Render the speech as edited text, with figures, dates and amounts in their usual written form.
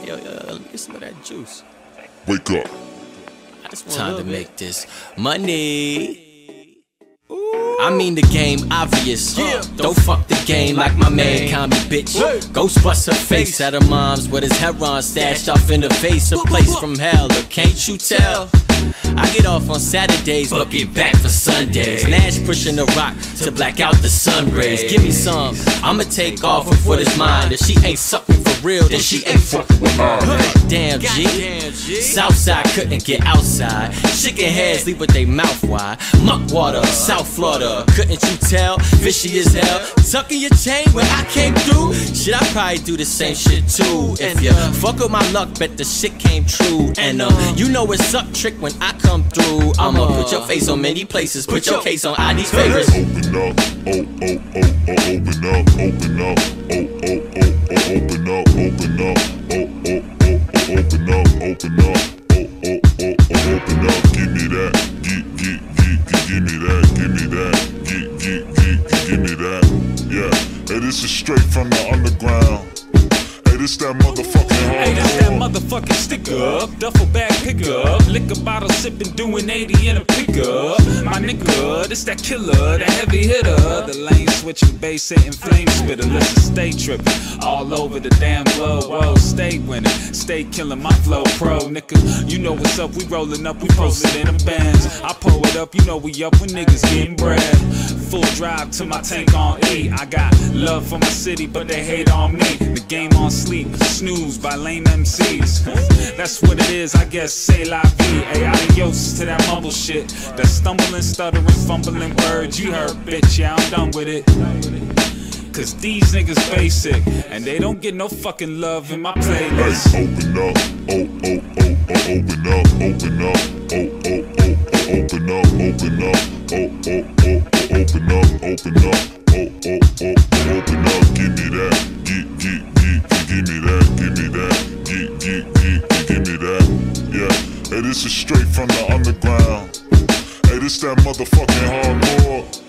yo, let me get some of that juice. Wake up. I just want time to make this money. I mean the game obvious. Don't fuck the game like my man call me bitch. Ghost bust her face at her mom's with his heron stashed off in the face. A place from hell, look, can't you tell? I get off on Saturdays, but get back for Sundays. Nash pushing the rock to black out the sun rays. Give me some, I'ma take off with what is mine. If she ain't sucking for real, then she ain't fucking with mine. Damn G, Southside couldn't get outside. Chicken heads leave with they mouth wide. Muck water, South Florida, couldn't you tell? Fishy as hell, tucking your chain when I came through. Shit, I probably do the same shit too. If you fuck with my luck, bet the shit came true. And you know what's up, trick, when I come through. I'ma put your face on many places, put your case on ID's favorites. Open up, open up, open up, open up, open up, open up, open up, open up, give me that, give me that, give me that, give me that, yeah. Hey, this is straight from the underground. Hey, this that motherfucking hardcore. Hey, this that motherfucking stick up, duffel bag pickup, liquor bottle sipping, doing 80 in a pickup. My nigga, this that killer, that heavy hitter, the lane switching, bass hitting, flame spitter. Listen, stay tripping all over the damn globe. Whoa, stay winning, stay killing my flow, pro nigga. You know what's up, we rolling up, we posted in the bands. I pull it up, you know we up when niggas getting bread. Full drive to my tank on E. I got love for my city, but they hate on me. The game on sleep, snooze by lame MCs. That's what it is, I guess, say la vie. Ay, adios to that mumble shit. That stumbling, stuttering, fumbling words. You heard, bitch, yeah, I'm done with it. Cause these niggas basic, and they don't get no fucking love in my playlist. Hey, open up, open up, open up, open up, open up, open up, open up, open up, give me that, give me that, give me that, give me that, yeah. Hey, this is straight from the underground. Hey, this that motherfucking hardcore.